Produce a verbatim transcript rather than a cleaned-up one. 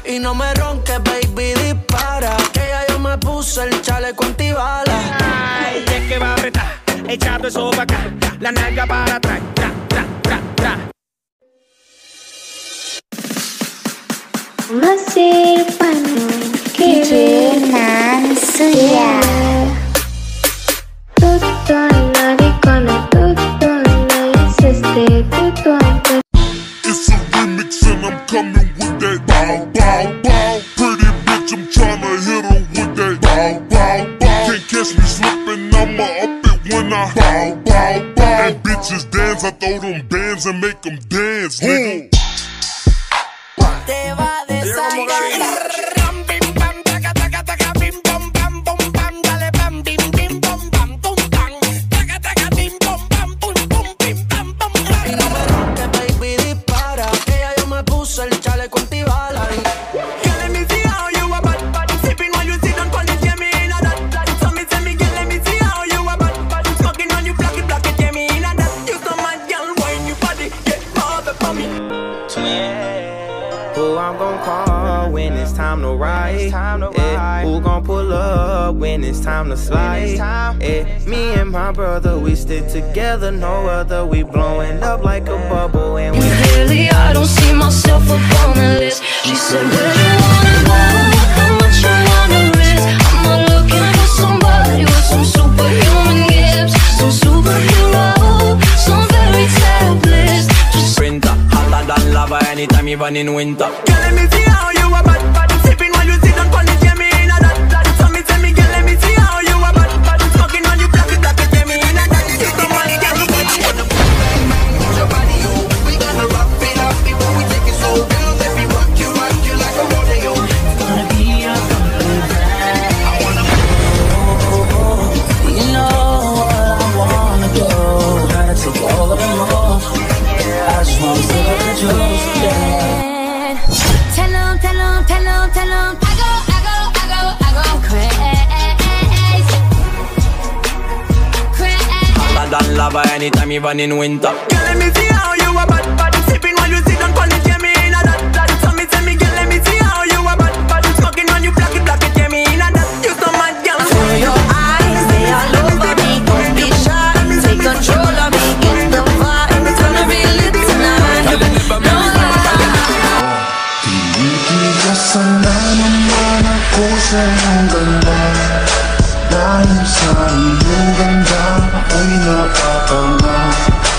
Y no me ronques, baby, dispara, que ya yo me puse el chaleco antibala. Ay, es que va a apretar, echando eso para acá, la nalga para atrás, tra, tra, tra, tra. Masih panen kiri nan suya. Tutto la dicono, tutto la insiste, tutto anche. It's a remix and I'm coming with that bow, bow, bow. Pretty bitch, I'm tryna hit her with that bow, bow, bow. Can't catch me slipping, I'ma up it when I bow, bow, bow. And bitches dance, I throw them bands and make them dance, nigga. Te va a desatar. El chaleco antibala. Girl, let me see how you a bad, bad. Sipping while you sit on college, yeah, me in a that, that. So me say me, girl, let me see how you a bad, bad. Smoking on you, block it, block it, yeah, me in a that. You so mad, girl, wine your body, get over for me. Who I'm gon' call when it's time to ride? Eh, who gon' pull up when it's time to slide? Eh, me and my brother, we stick together, no other. We blowing up like a bubble and we clearly I don't see myself up on the list. She said, where you wanna go? How much you wanna risk? I'm not looking for somebody with some superhuman gifts, some superhero, some fairy tale bliss. Just sprinter, hotter than lava anytime even in winter. Girl, let me see how you a bad, bad. Sipping while you sit on college, yeah, me in a that, that. So me say me, girl, let me see how you a bad, bad. Smoking on you, block it, block it, yeah, me in a that. You so mad, girl, you wanna move your body, yo. We gonna rock it up before we take it so real. Let me rock you, rock you like a rodeo. It's gonna be a complete ride. I wanna move. You know what I wanna do. Gotta take all of them off. I just wanna see the juice, yeah. tell 'em, tell 'em, tell 'em, tell 'em. I go, I go, I go, I go crazy, crazy. Hotter than lava anytime even in winter. Girl, let me see how you a bad, bad. Sipping while you sit on college, yeah, me in a that, that. So me say me, girl, let me see how you a bad, bad. Smoking on you, block it, block it, yeah, me in a that. You so mad, girl. Feel your eyes, they all over me. Don't be shy, take control of me. Get the vibe, it's gonna be lit tonight. No lie. Kasalanan man ako sa iyong ganda. Dahil sa iyong ganda ako'y napapanga.